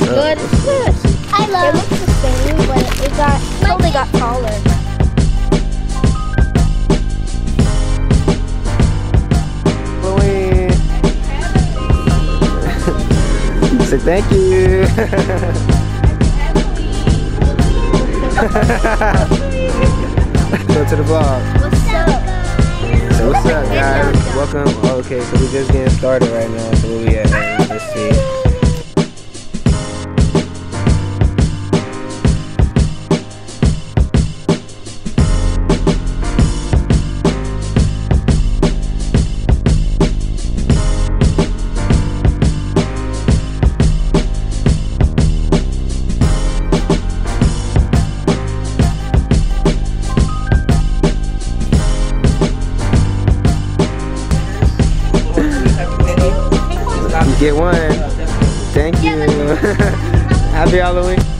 Good. I love it. It looks the same, but it totally got taller. Say thank you. Go to the vlog. What's up? So what's up, guys? Welcome. Oh, okay, so we're just getting started right now. So where we at? Let's see. You get one. Thank you. Happy Halloween.